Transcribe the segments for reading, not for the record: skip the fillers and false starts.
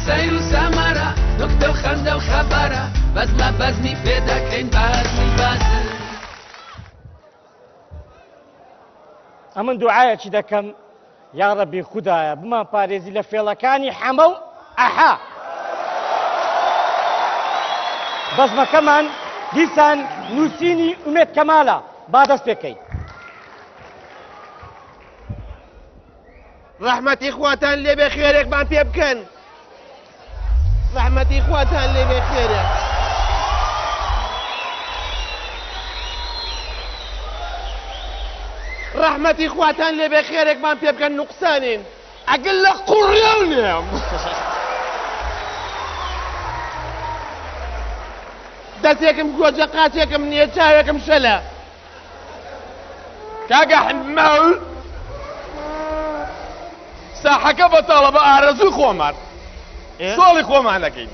سیر و سەمەرە نوکتە و خەندە و خەبەرە بەزمە بەزمی پێ دەکەین بەزمی بەزە ئەمن دوعایەکی دەکەم یا ڕەبی خودایە بمان پارێزی لە فێڵەکانی حەمە و ئەحا بەزمەکەمان دیسان نووسینی ئومێد کەمالە با دەست پێکەین ڕەحمەتی خواتان لێبێ خێرێکمان پێ بکەن ڕەحمەتی خواتان لێبێ خێرێک ڕەحمەتی خواتان لێبێ خێرێکمان پێ بکەن نوقسانین ئەگەر لە قوڕیاونێم دەستێکم گۆجە قاچێکم نییە چاوێکم شەلە کاگە حمەو ساحەکە بەتاڵە بە ئارەزوی خۆمان سۆڵی خۆمان دەکەین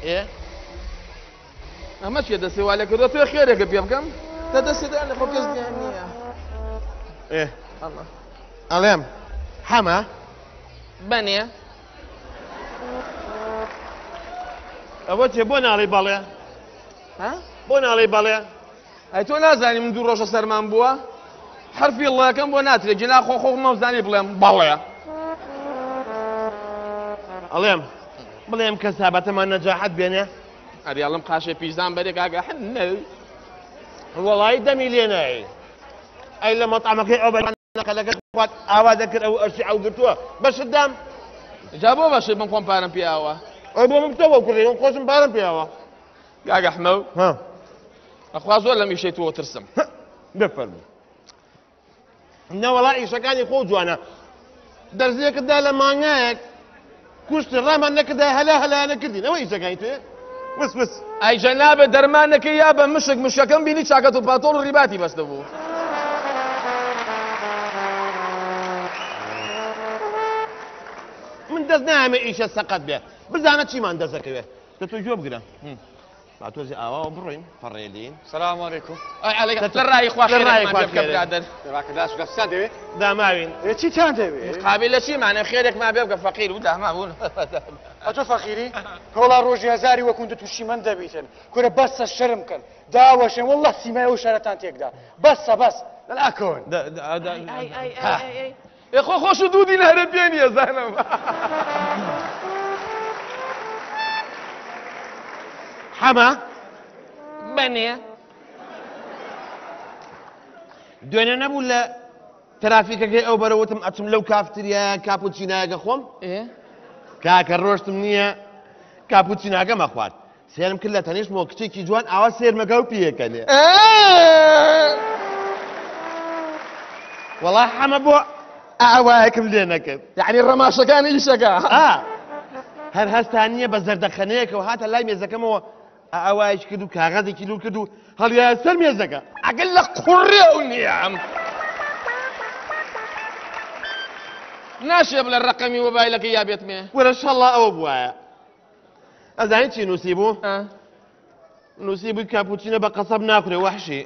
ئەمە چێ دەسێوا لە کردو توێ خێرێکە پێ بکەم تا دەسێدان لە خۆ کەس دیان نییە ئەڵێم حەمە بەنێ ئەوە چێ بۆ ناڵی بەڵێ بۆ ناڵی بەڵێ ئەی تۆ نازانی من دوو ڕۆژە سەرمان بووە حرفیڵەکەم بۆ ناترێت جنا خۆ خۆمەوزانی بڵێم بەڵێ ئەڵێم بڵێم کە سابەتەمان نەجاحەت بێنێ ئەریاڵم قاشێ پیزان بەرێک ئاگە حنە وەڵی دەمی لێ نایی ئەی لە مەطعمەکەی ئەو بەنەقەلەکەت خوات ئاوا دەکرد ئەو ئەرشی ئەو گرتووە بەشت دام جا بۆ بەشێ بم خۆم پارەم پیاوە ئەی بۆ من بتەوە کوڕی من خۆشم پارەم پیاوە گاگە حمەو ئەخوا زۆر لە میشەی تۆ ترسم بفەرموو نەوەڵا ئیشەکانی خۆ جوانە دەرزیەکتدا لە مانگایەک کوشتی ڕامان نەکردا هەلا هەلا نەکردین ئەوە ئیشەکانی توێ وس وس ئەی جەنابێ دەرمانەکەی یا بە مشک مشەکەم بینی چاکەت و پاتۆڵ و ڕیباتی بەستە بوو من دەست نایەمە ئیشە سەقەت بێ بزانە چیمان دەزەکەوێت دە تۆ گوێ بگرە باتۆزی ئاواوە بڕۆین فەڕێلین سلام علیکم لە ڕای خوا برادر ڕاکەداش گەفسان دەوێت داماوین چیتان دەوێت قابل لە چیمانە خێرێکمان بێ بکە فەقیر و داماون ئەتۆ فەقیری هەوڵا ڕۆژی هەزاری وەکوون تووشی من دەبیتن کورە بەسە شەرم کەن داوەشێن وەڵڵە سیمای و شەرەتان تێکدا بەسە بەس لەلاکەون خۆ خۆش و دوودی هەرە پێنیە زانم حەمە بەنێ دوێنێ نەبوو لە ترافیکەکەی ئەو بەرەوتم ئەچم لەو کافتریە کاپوچینایەکە خۆم کاکە ڕۆشتم نییە کاپوچیناکە مەخوات سێرم کرد لە تەنیشتمەوە کچێکی جوان ئاوا سێرمەکە و پیەکە لێ وەڵا حەمە بۆ ئاوایەکم لێ نەکرد یعنی ڕەماشەکانی ئیشەکە هەر هەستان نییە بە زەردەخەنەیەکەوە هاتە لای مێزەکەمەوە ئاوایش کرد و کاغەزێکی لو کرد و هەڵیایە سەر مێزەکە ئەگەر لە قوڕێ و نییەم ناشێ بڵێ ڕقەمی مۆبایلەکە یابێت مێ وەرە شەڵڵا ئەوە بووایە ئەزانی چی نووسی بوو نووسی بووی کاپوچینە بە قەسەب ناکورێ وەحشی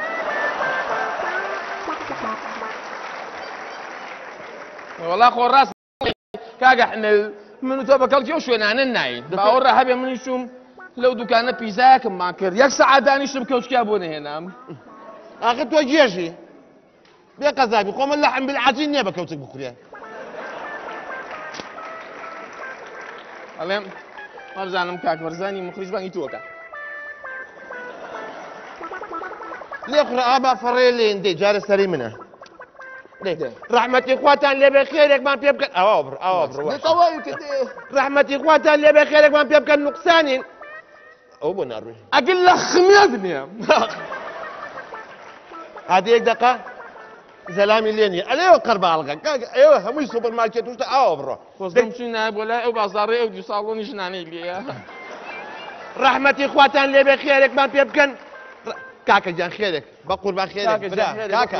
وەڵا خۆ ڕاست کاگە حنە من و تۆ بە کەڵکی ئەو شوێنانە ناین باوەڕە هەبێ منیشم لەو دوکانە پیزایەکممان کرد یەک سەعات دانیشتم کەوچکیا بۆ نەهێنام ئاخر تۆ گێژی بێ قەزابی خۆمە لە حەمبیل عەجین نییە بە کەوچک بخورێ ئەڵێم وەبزانم کاک وەرزانی مخریش بانگی تۆکە لێ خوڕە ئابا فەڕێ لێن دێ جارە سەری منە ڕەحمەتی خواتان لێبێ خێرێکمان پێ بکەن ئەوە بڕ ئەوە بڕ ڕەحمەتی خواتان لێبێ خێرێکمان پێ بکەن نوقسانین ئەو بۆ ناڕوێ ئەگەر لە خمێت نییە هادی یەک دەقە زەلامی لێ نییە ئەلێوە قەرباڵغە ئێوە هەمووی سوپەرمارکێت توشتە ئاوە بڕۆ خۆزم چی نایە بۆ لای ئەو بازاڕێ ئەو دوو ساڵۆنی ژنانەی لێیە ڕەحمەتی خواتان لێبێ خێرێکمان پێ بکەن کاکە جان خێرێک بە قوربان خێرێک کاکە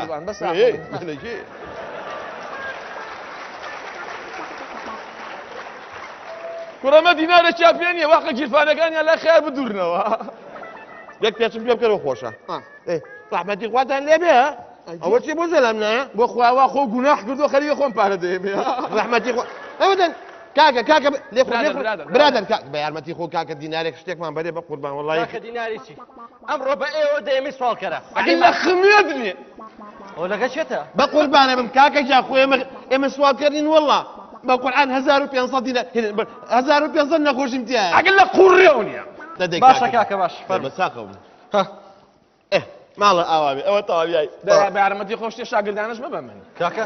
کوڕەمە دینارە چاپێنیە واقع گیرفانەکانیان لە خێر بدورنەوە یەک پێچم پێ بکەرەوە خۆشە ڕەحمەتی خواتان لێبێ ئەوە چی بۆ زەلام نایە بۆ خواوا خۆ گوناح کردو خەریکە خۆم پارە دەیەمێ ڕەحمەتی خوا ئەوەدەن كاكا ليخو برادر كاكا بيارمتي خو كاكا دينارك شتيك ما بري بقربان والله کاکە دیناری چی ئەمڕۆ بە ئێوە دەیەمی سوالکەرە الا خميدني ئەو لەگە چێتە بقربان من كاكا جا خويا ام سوال كرين والله بقران 1500 دينار 1500 نخوش امتياز اقول لك قريوني باشە کاکە باش مساقه ايه ماڵە ئاوابێ ئەوە تەواویایی بە یارمەتی خۆشتی شاگردانش ببە من کاکە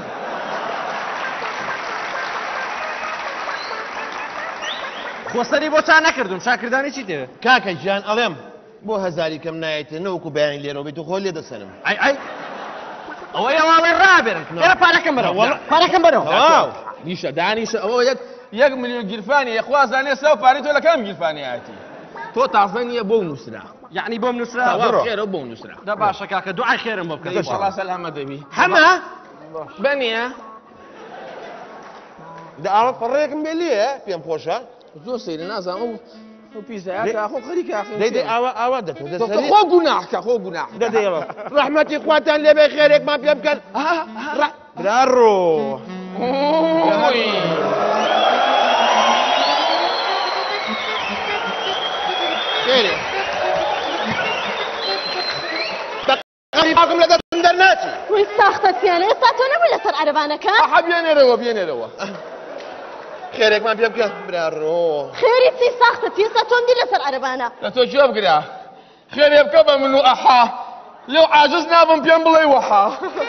خۆسەری بۆ چا نەکردم شاکردانی چی دێ کاکە گیان ئەڵێم بۆ هەزاری کەم نایێتە نەوەکو بەیانی لێرەوە بێت و خۆ لێ دەسەنم ئەی ئەوە یاواڵی ڕابێرن ئێرە پارەکەم بەرەوە پارەکەم بەرەوە نیشە دانیشە ئەوە یەک ملیۆن گیرفانی یەخوازانێ سەو پارەی تۆ لە کام گیرفانیاتی تۆ تازە نییە بۆ نووسرا یعنی بۆم نووسرا خێرە بۆ نووسرا دا باشە کاکە دوعای خێرم بۆ بکە ئینشەڵا سەلامە دەبی هەمە بەنیە دا ئاوە فەڕێکم بێ لێ پێم خۆشە زۆر سەیرە نازانم ئەو پیزایە خۆ خەریکە دەیدە ئاوا دەتەوە خۆ گوناحکە خۆ گوناح دەدەیەوە ڕەحمەتی خواتان لێبێ خێرێکمان پێ بکەن برارۆ خێرێ باقم لە دەستم دەرناچی وی ساختەتیانە ئێستا تۆ نەبووی لەسەر عەرەبانەکە ئەحە بێنێرەوە خێرێکمان پێ بکە برارۆ خێری چی ساختەتی ئێستا تۆم دی لەسەر عەرەبانە لە تۆ جواب بگرا خێرێ بکە بە من و ئەحا لێو عاجز نابم پێم بڵێ وەحا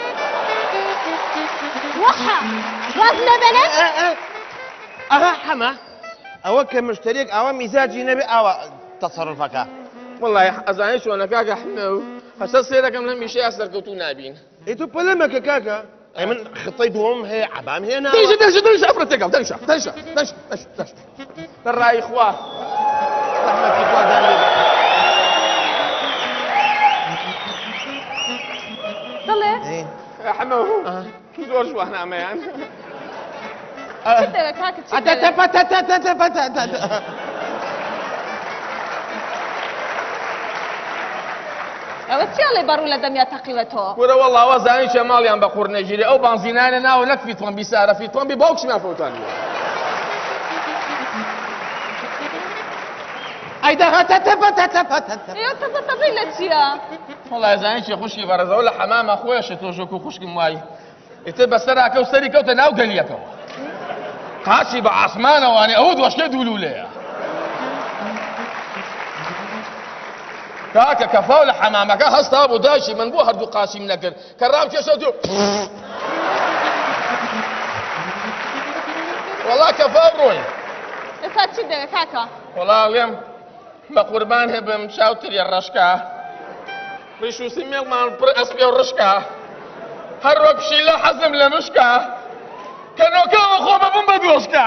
وەحا ڕاز لەبەنێت ئەها هەمە ئەوە کە مشترێک ئەوە میزاجی نەبێ ئاوە تەسەڕفەکە والله ئەزانێ چۆنە کاکە حمە و هەستا سێرەکەم لە میشەیە سەرکەوتوو نابین ئەی تۆ پەلەمەکە کاکە ئەی من خطەی دووەم هەیە عەبام هێنا دەنجە ئەفرەتێکم دەنجە لە ڕای خوا ڕەحمەتی خوادان لێ دەڵێ حمە زۆر جوانامەیان چ دەوێت کاکە چی دەوێت ئەوە چیاڵێ بەڕوو لە دەمیا تەقیوەتەوە وەرە وەڵاوە زانی چێ ماڵیان بە قوڕ نەژیری ئەو بانزینانە ناوە نەک فیتۆن بیسارە فیتۆن بی باوکشمان فەوتانی ئەیدا ئێوە تەزە تەزەی لە چییە وەڵای زانی چێ خوشکی بەڕێزەوە لە حەمامە خۆیەشە تۆژۆک و خوشکم وای ئیتر بەسەراکە و سەری کەوتە ناو گەلیەکەوە قاچی بە ئاسمانەوانێ ئەوە دۆشکێ دوولولەیە کاکە کەفاو لە حەمامەکە هەستا بۆ داشی من بۆ هەردوو قاسیم نەکرد کە ڕام کێشە دوو وەڵا کەفاو ڕۆی ئێستا چی دەوێت کاکە وەڵاڵێم بە قوربان هەبم چاوتری ڕەشکە ڕیش و سیمێڵمان پڕ ئەسپێ و ڕشکە هەر وەک پشیلە حەزم لە مشکە کە نۆکەوە خۆ بەبم بە دۆشکە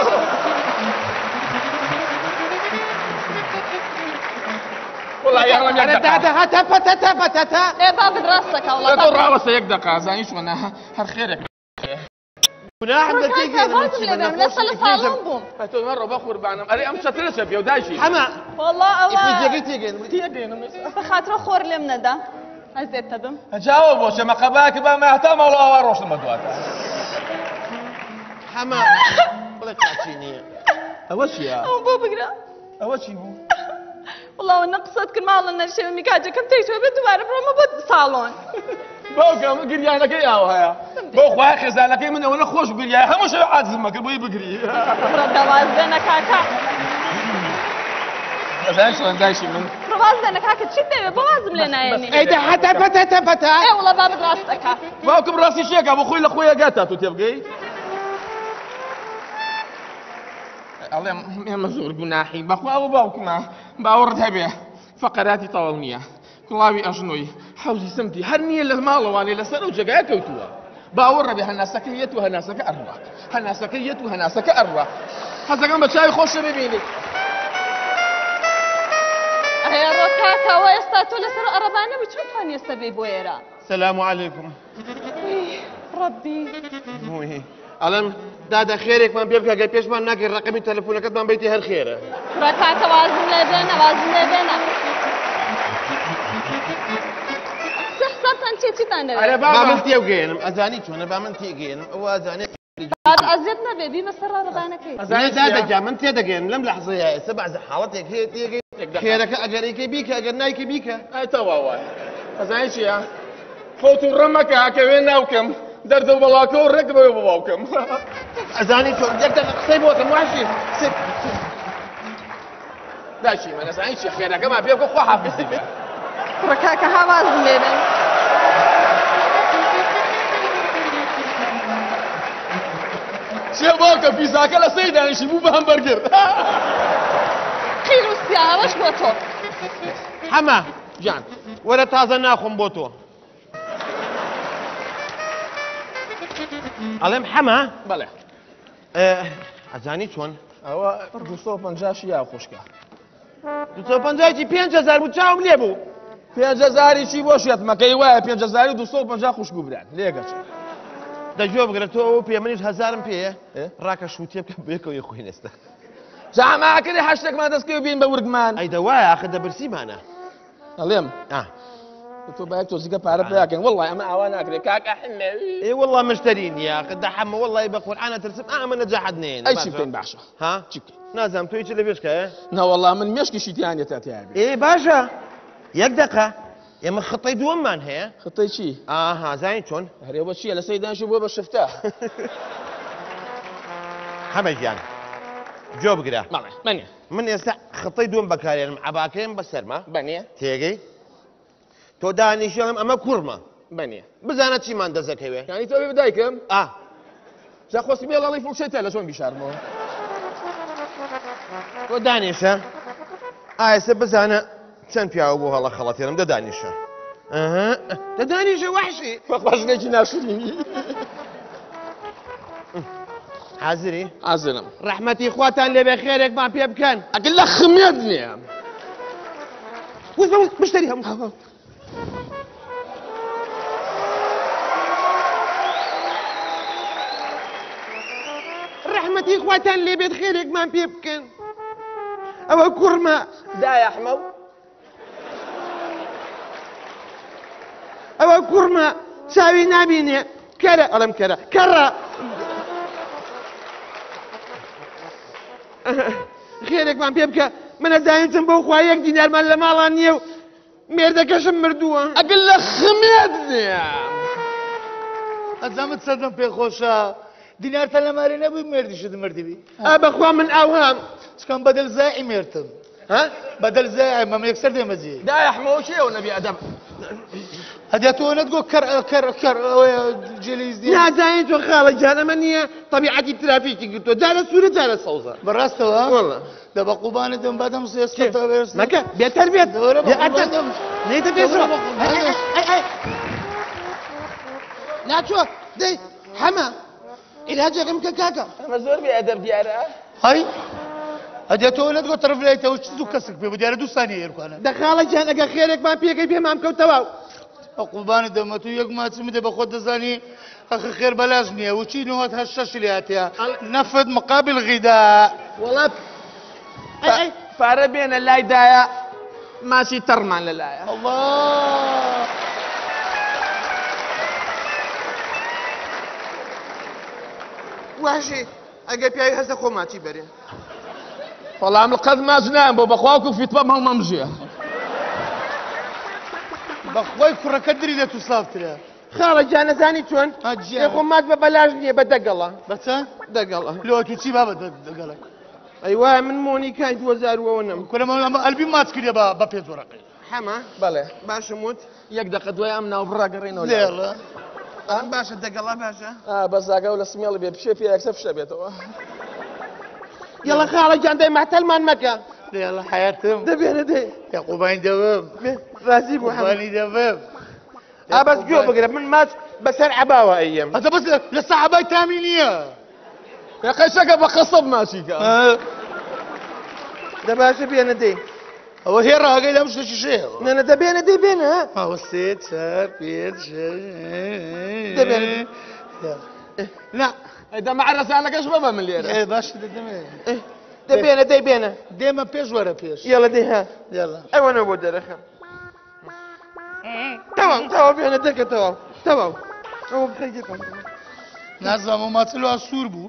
وڵای یاڵم یەک دەقا ئێ بابت ڕاستەکە لە وڵا تۆ ڕاوەستە یەک دەقا زانی چۆنە هەر خێرێک گوناحم لەسە لە ساڵۆم بووم تۆ مەڕۆ بە قوربانم ئەرێ ئەم چەترە پێ و داشی هەمە وەڵا ئەوە ئیفیزەکەی تێگەن تێگەێنم بە خاترە خۆر لێم نەدا ئەزێت تەبم هەجاوە بۆ چەمە قەباکە بامە هەتا ماڵەوە ئاوا ڕۆشتم بە دواتە هەمە بڵێ کاچی نییە ئەوە چییە؟ ئەو بۆ بگرە ئەوە چی بوو؟ وڵاوە نەقسەت کرد ماڵە نەرشێوە میکاجەکەم تێیتەوە بێت دوبارە بڕۆمە بۆ ساڵۆن باوکم گریانەکەی ئاوە هەیە بۆ خوای خێزانەکەی من ئەوە خۆش گریای هەموو شەوە عاجزمە کرد بۆی بگری ڕەدەوازدەنە کاکە ئەزان چۆن دایشی من ڕەوازدەنە کاکە چیت دەوێت بۆ وازم لێ نایێنی ئەیدا هەتا ئێ وڵا بابت ڕاستەکە باوکم ڕاستی شێکە بۆ خۆی لە خۆی ئەگاتا تو تێبگەی ئەڵێم ئێمە زۆر گوناحی بەخوا ئەوە باوکمە باوەڕت هەبێ فەقەراتی تەواو نییە کوڵاوی ئەژنۆی حەوزی سمتی هەر نییە لە ماڵەوانێ لەسەر ئەو جێگایە کەوتووە باوەڕ ڕەبێ هەناسەکەی یەت و هەناسەکە ئەڕوا هەناسەکەی یەت و هەناسەکە ئەڕوا حەزەکەم بە چاوی خۆشە ببینی ئەیا ڕۆ کاکەوە ئێستا تۆ لەسەر عەرەبانە بچۆن توانی ئێستا بێی بۆ ئێرە سەلام عەلەیکوم ڕەبی ئەڵێم دادا خێرێکمان پێ بکە گە پێشمان ناکەی ڕقەمی تەلەفۆنەکەتمان بیتی هەر خێرە ڕە کاکە وازم لێ بێنە وازم لێ بێنە سەحسەتان چێ چیتان دەوێت با من تێوگەێنم ئەزانی چۆنە با من تێگەێنم ئەوە ئەزانێت بعد أزيدنا بيبي مسرة ربانك زين دادجا من تيدقين لم لحظة سبع حالتك هي تيجي خيرك أجريك بيك أجرنايك بيك اي توا واي زين شي فوتوا الرمك كوين وكم دردوا بلاكو ركبوا بواكم أزاني شو جدك سيبوا كم وحشي سيب لا شي ما زين شي خيرك ما بيكو خو حافظي ركاك هواز بيبي شو باكم في ساكلة سيدة يعني شي مو بهمبرجر خير الساعة وش بوتو حما جان ولا تازة ناخم بوتو ألم حما بله أزاني شون ئەوە 250 یا خوشکە 250 5,000 بوو چاوم لێ بوو 5,000 چی بۆ شێتمەکەی وایە 5,000 250 خوشک ببرات لێگەچ دەگوێ بگرە تۆ پێ منیش هەزارم پێیە ڕاکە شووتێ بکە بێکەوە خۆی نێستە جاماکردی هەشتێکمان دەستکەوە بین بە ورگمان ئەی دەوایە ئاخە دەبرسیمانە ئەڵێم تۆ باید تۆزیکە پارە پیاکەن وەڵڵای ئەمە ئاوا ناکرێت کاکە حنەوی ئێ وەڵڵا مشتری نییە قدا حەمە وەڵڵای بە قورئانە ترسم ئەمە نەجاحەت نێن ئەی چی بکەین باشە ها چی بکەین نازانم تۆی چ لە بێشکە نەوەڵڵا من مێشکیشی تیانێتە تیابێ ئێ باشە یەک دقە ئێمە خەتەی دووەممان هەیە خەتەی چی ئاها زانین چۆن هەرێوە چییە لە سەیدانشی بۆ بە شفتە حەمە گیان جۆ بگرە بەڵێ بەنێ من ئێستا خەتەی دووەم بەکارێنم عەباکەیم بەسەرمە بەنێ تێگەی تۆ دانیشەڵم ئەمە کوڕمە بەنێ بزانە چیمان دەزەکەوێ یانی تۆ بێ بدایکم ئا جا خۆستی بێڵەڵی فڵشێتە لە چۆن بیشارمەوە تۆ دانیشە ئایسە بزانە چەند پیاوە بۆ هەڵە خەڵەتێنم دەدانیشە دەدانیشە وحشی بەخواشنێکی ناشرینی حازری ئازرم ڕەحمەتی خواتان لێبێ خێرێکمان پێ بکەن ئەگەر لە خمێت نییە مشتری هەموو ڕەحمەتی خواتان لێبێت خێرێکمان پێ بکەن ئەوە کوڕمە دایە حمەو ئەوە کوڕمە چاوی نابینێ کەرە ئەڵم کەرە کەڕە خێرێکمان پێ بکە منە داینچم بەو خوا یەک دینارمان لە ماڵان نییە و مێردەکەشم مردووە ئەگەر لە خمێت نییە ئەزامت سەردەم پێخۆشە دینارتە لە مارێ نەبووی مێردیشت مردیبی بەخوا من ئاوام چکەم بەدەل زای مێرتم بەدەل زای مەمە یەکسەر دێمەجێ دایە حمەوە چێوە نەبی ئەدەب هەدیا تۆ نەتگۆ کەر ئەوەیە جێلیزدی نازانین تۆ خاڵە جان ئەمە نییە طبیعەتی ترافیکی گرتووە جارە سوورە جارە سەوزە بەڕاستەوە وەڵڵا دە بە قوبانت دەم بەدەم سێستەوە بێرس مەکە بێتەر بێت نێتە پێشەوە ناچۆ دەی حەمە عیلاجێکم کە کاکە ئەمە زۆر بێ ئەدەب دیارە هەی هەدیا تۆ نەتگۆ تەرفلایتەوە چ دوو کەسک پێ بوو دیارە دوو سانیە هێرکوانە دەخاڵە جان ئەگە خێرێکمان پێکەی پێمان کەوتەوە قوبانت دەمە تو یەک ماچم بدە بە خۆت دەزانی ئەخ خێر بەلاژ نییە وچی 96 لاتەیە نەفت مقابل غیدا وەڵات پارە بێنە لای دایە ماچی تەڕمان لەلایە الله واشی ئەگە پیاوی هەستە خۆماچی بەرێ وەڵام قەت ماچ نام بۆ بەخواکو فیتبە مەمەمژێ بەخۆی کوڕەکە دری دە تو سافترە خاڵە جان نەزانی چۆن خۆمات بە بەلاژ نییە بە دەگەڵە بەچە دەگەڵە لۆ تو چی بابەت دەگەڵک ئەی وایە من مۆنیکای 2009 نم کورەمە ئەلبی ماچ کردێ بە پێ زۆرەکەی حەمە بەڵێ باشم وت یەک دقە دوای ئەم ناو بڕاگەڕێنەوە لێڵە باشە دەگەڵا باشە بەزاگە و لە سمێڵ بێ پشێ پێ یەکسە فشە بێتەوە یەڵە خاڵە جان دەی مەحتەلمان مەکە لێڵە حیاتم دەبێنە دەی یاقوبانی دەوم ڕازی بوو قوبانی دەوم ئابەس گوێ بگرە من ماچ بەسەر عەباوە ئەیەم هەتا بەس لە سەحابای تامی نییە قەشەکە بە قەسەب ماچیکە دەباشە بێنە دەی ئەوە هێڕە هەگەی لەم شتێکی شێوە نەنە دەبێنە دەی بێنە ئەوە سێ چار پێنج دەبێنە نا دەمە عەرەسانەکەش بەبە من لێرە باش دەدەمێ دەبێنە دەی بێنە دێمە پێش وەرە پێش یەڵە دەی ها یاڵە ئەوەنە بۆ دەرەخە تەواو بێنە دەکە تەواو ئەوە بخەیتێکم نازانم ماچ لە سوور بوو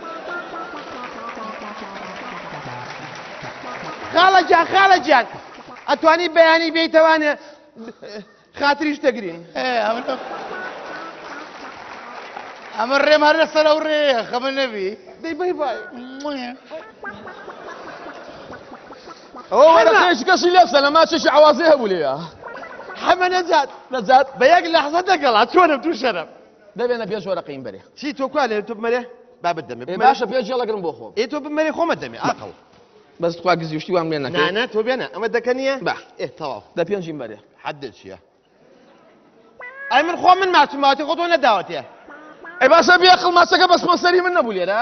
خاڵە جان ئەتوانی بەیانی بیتەوانێ خاتریش دەگرین ئەمە ڕێم هەر لەسەر ئەو ڕێیە خەمە نەبی دەی بەی بای ئەوە وەرەقەیەش کەسی لێسە لە ماچێکی عوازێ هەبوو لێیە حەمە نەجات بە یەک لەحزە دەگەڵا چۆنم توو شەرم دەبێنە پێش وەرەقەیم بەرێ چی تۆ کوا لێ تۆ بمەرێ بابت دەمێ باشە پێش جێڵەگرم بۆ خۆم تۆ بمەرێ خۆمە دەمێ ئاقڵ بەس توا گزیشتی وام لێ نەکەی نانە تۆ بێنە ئەمە دەکەنیە با تەواو دە پێنجیم بەرێ حەدە چییە ئەی من خۆ من ماچماتی خۆ تۆ نەداوەتێ ئەی باشە بێقڵ ماچەکە بەس مەسەری من نەبوو لێرە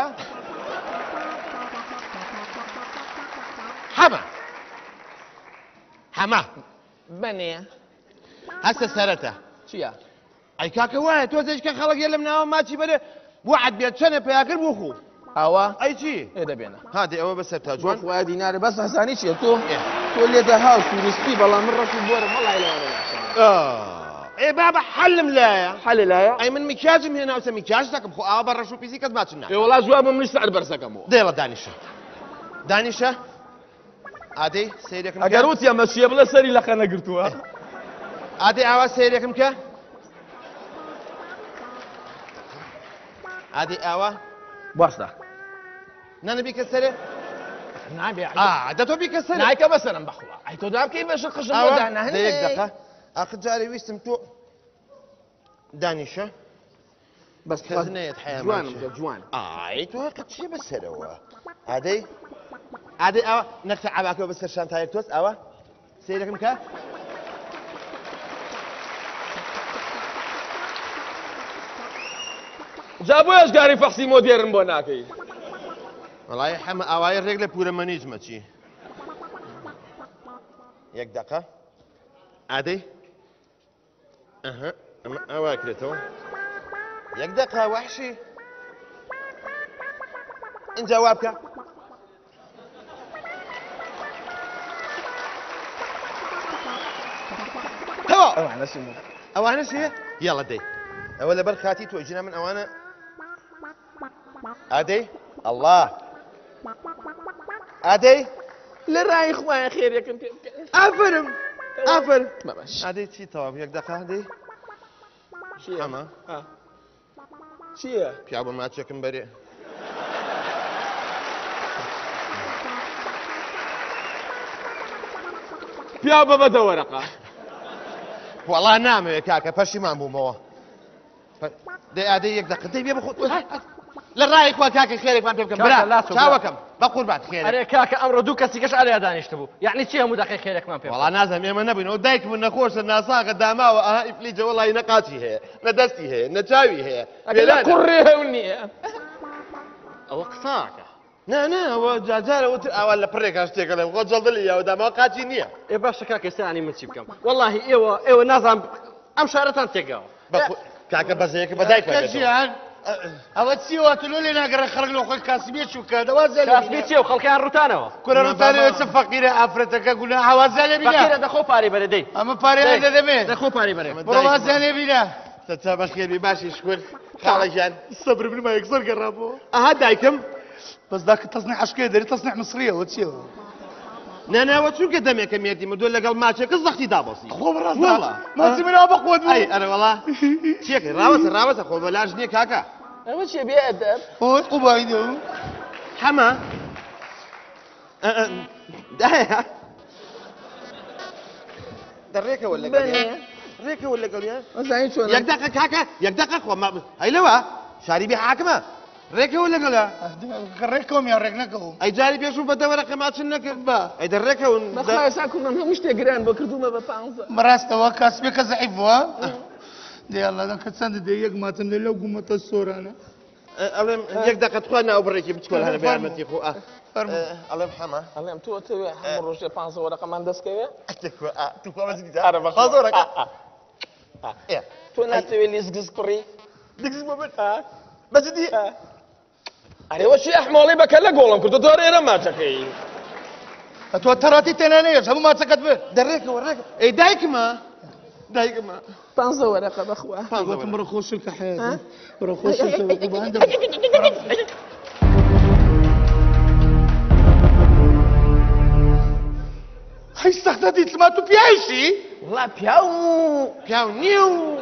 حەمە بەنێ هەستە سەرەتە چییە ئەی کاکە وایە تۆ زێشکە خەڵک یە لەم ناوە ماچی بەرێ وعد بێت چەنە پێیاکرد بۆ خۆ ئەوە ئەی چی ئێ دەبێنە هادێ ئەوە بەسەر تا جوان خوای دینارە بەس حەسانی چییە تۆ لێدە هاو توریستی بەڵام من ڕەشی بۆرە مەڵای لەوانە ئێ بابە حەلم لایە حەلێ لایە ئەی من میکیاجم هێناوسە میکیاج دەکەم خۆ ئاوا بە ڕەش و پیسی کەس ماچم ناکە ئێ وەڵا جوابم منیش سەر بەرزەکەمەوە دێڵە دانیشە ئادەی سەیرێکم ئەگەر وتی ئەمە چییە بڵێ سەری لە خەنە گرتووە ئادەی ئاوا سەیرێکم کە ئادەی ئاوا باشە نانەبی کە سەرێ نابێ دە تۆ بیکە سەر نایکە بەسەرم بەخوا ئەی تۆ دابکەی بەش قژم بۆ دانا یەک دقە ئاخر جارێ ویستم تۆ دانیشە بەس خەزنەیەت حەیە جوانم جوان ئای تۆ قەت چیە بەسەرەوە ئادەی ئاوا نەخشە عەباکەوە بەسەر شانتایەک تۆست ئاوا سەیرەکەم کە جا بۆ ئەشگاری فەخسی مۆدێرن بۆ ناکەی وەڵای حەمە ئاوای ڕێک لە پورەمەنیزمە چی یەک دقە ئادەی ئەمە ئاوا کرێتەوە یەک دقە وەحشی اینجا وا بکە ئەوانە چێ یاڵە دەی ئەوە لەبەر خاتی تۆ ژینە من ئەوانە ئادەی ئەڵڵا ئادەی لە ڕای خوایە خێرێکم پێ بکە ئافرم ئافر بەبەش ئادەی چی تەواو یەک دقە ئادەی ئەمە چییە پیا بۆ ماچێکم بەرێ پیا بەبەدە وەرەقە وەڵا نامەوێت کاکە پەشیمان بوومەوە دەی ئادەی یەک دقە دەی بێ بخۆ لە ڕای خوا کاکە خێرێکمان پێ بکەم برا چاوەکەم بە قوربات خێرێک ئەرێ کاکە ئەمڕۆ دوو کەسیکەش ئالیا دانیشت بوو یعنی چی هەموو دەقەی خێرێکمان پێ وەڵا نازانم ئێمە نەبووینەوە دایک من نەخۆشە ناساغە داماوە ئەها ئیفلیجە وەڵی نەقاچی هەیە نە دەستی هەیە نە چاوی هەیە کوڕێ هەو نییە ئەوە قساکە نه ئەوە جاجارە وتر ئاوا لە پڕێکا شتێکە لەم خۆ جەڵدڵی یاوە داماوە قاچی نییە ئێ باشە کاکە ئێستانی من چی بکەم وەڵاهی ئێوە نازانم ئەم شارەتان تێگاوە کاکە بەزەیەکە بە دایک ژیان ئەوە چیوە تلۆ لێ ناگەڕە خەڵک لە خۆی کاسبێ چووکە دەوازە کاسبی چێ و خەڵکیان ڕوتانەوە کورە ڕوتانەوە چە فەقیرە ئافرەتەکە گونا هەوازە لێ بینە فەقیرە دەخۆ پارەی بەرە دەی ئەمە پارەیان دەدەمێت دەخۆ پارەی بەرێ بڕۆ وازە لێ بینە چا بەخێبی باشی شکر خاڵەژیان سەبر بنمە یەکسەر گەڕابەوە ئەها دایکم بەس داکە تەزنی عشکێ دەری تەزنی مسریەوە چیەوە ناناوە چونکە دەمێکە مێردی مدۆ لەگەڵ ماچێکە زەختی دابەسی خۆ بڕاستە ماچی منەوە بەخۆت ئەی ئەرە وەڵا چیەکەی ڕاوەسە خۆ بەلاژ نییە کاکە ئەوە چێ بێ ئەدەب خۆی قوبایدە حەمە دەڕێکەوە لەگەڵ ڕێکەوە لەگەڵیان ئەزانی چۆن یەک دقە کاکە یەک دقە خۆ ئەی لەوە شاری بێ حاکمە ڕێکەوە لەگەڵە ڕێکەوە میان ڕێک نەکەوم ئەی جاری پێشوو بە دەوەرەقە ماچن نەکرد بە ئەی دەڕێکەون بەخوایسا کوڕم هەموو شتێک گران بۆ کردومە بە 15 بەڕاستەوە کاسبێکە زەعیفوە دێڵەدەن کە چەندە دێ یەک ماتم لێ لەو گومەتە سۆرانە ئەڵێم یەک دقە توخوا ناو بڕێکی بچکۆل هەنە بەیارمەتی خۆ ئەڵێم حەمە ئەڵێم تۆ تەوێ هەموو ڕۆژێ 15 وەرەقەمان دەستکەوێ تۆ ناتەوێ لیزگز کوڕی دگز بۆ بن بەجددی ئەرێوە چی ئەحماڵی بەکە لە گۆڵم کردو دۆ ئێرە ماچەکەی تۆ تەڕاتی تێنانەیەش هەموو ماچەکەت بێت دەڕێکەوە ڕێک ئەی دایکمە دايقما 15 ورقة بأخوة قلت مرة خوش لك حياتي مرة خوش لك عندك هاي استخدمت تلماتو بيعيشي والله بياو نيو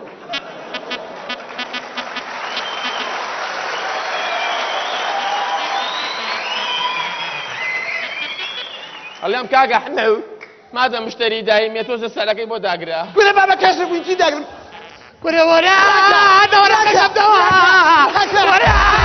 اليوم كاكا حنو ماذا مشتري دايم يتوز السلكي بو داقرا كل بابا كاشف وانتي داقل ورا ورا هذا ورا كشف دوا ورا